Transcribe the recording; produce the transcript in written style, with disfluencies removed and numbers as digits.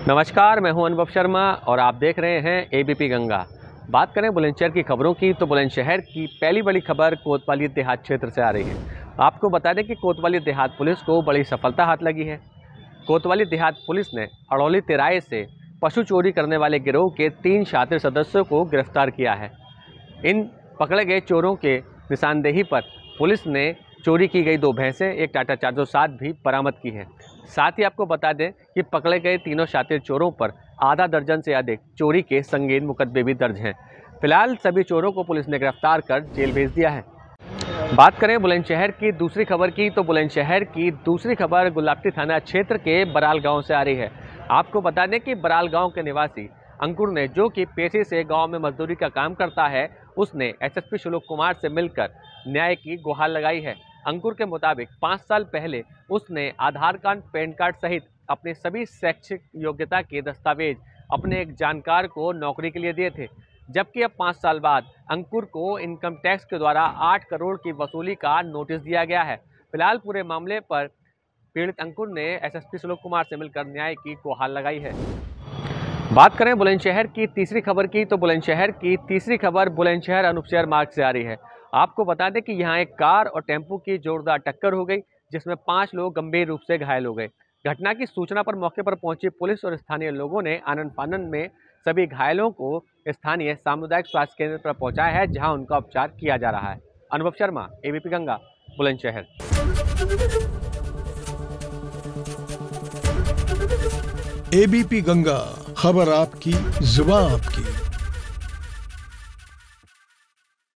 नमस्कार, मैं हूं अनुभव शर्मा और आप देख रहे हैं एबीपी गंगा। बात करें बुलंदशहर की खबरों की तो बुलंदशहर की पहली बड़ी खबर कोतवाली देहात क्षेत्र से आ रही है। आपको बता दें कि कोतवाली देहात पुलिस को बड़ी सफलता हाथ लगी है। कोतवाली देहात पुलिस ने हड़ौली तिराए से पशु चोरी करने वाले गिरोह के 3 शातिर सदस्यों को गिरफ्तार किया है। इन पकड़े गए चोरों के निशानदेही पर पुलिस ने चोरी की गई 2 भैंसें, एक टाटा 407 भी बरामद की है। साथ ही आपको बता दें कि पकड़े गए तीनों शातिर चोरों पर आधा दर्जन से अधिक चोरी के संगीन मुकदमे भी दर्ज हैं। फिलहाल सभी चोरों को पुलिस ने गिरफ्तार कर जेल भेज दिया है। बात करें बुलंदशहर की दूसरी खबर की तो बुलंदशहर की दूसरी खबर गुलाबटी थाना क्षेत्र के बराल गांव से आ रही है। आपको बता दें कि बराल गांव के निवासी अंकुर ने, जो कि पेशे से गांव में मजदूरी का काम करता है, उसने एसएसपी श्लोक कुमार से मिलकर न्याय की गुहार लगाई है। अंकुर के मुताबिक 5 साल पहले उसने आधार कार्ड, पैन कार्ड सहित अपने सभी शैक्षिक योग्यता के दस्तावेज अपने एक जानकार को नौकरी के लिए दिए थे, जबकि अब 5 साल बाद अंकुर को इनकम टैक्स के द्वारा 8 करोड़ की वसूली का नोटिस दिया गया है। फिलहाल पूरे मामले पर पीड़ित अंकुर ने एसएसपी श्लोक कुमार से मिलकर न्याय की गुहार लगाई है। बात करें बुलंदशहर की तीसरी खबर की तो बुलंदशहर की तीसरी खबर बुलंदशहर अनूपशहर मार्ग से आ रही है। आपको बता दें कि यहां एक कार और टेम्पो की जोरदार टक्कर हो गई, जिसमें 5 लोग गंभीर रूप से घायल हो गए। घटना की सूचना पर मौके पर पहुंची पुलिस और स्थानीय लोगों ने आनन फानन में सभी घायलों को स्थानीय सामुदायिक स्वास्थ्य केंद्र पर पहुंचाया है, जहां उनका उपचार किया जा रहा है। अनुभव शर्मा, एबीपी गंगा, बुलंदशहर। एबीपी गंगा, खबर आपकी, जुबान आपकी।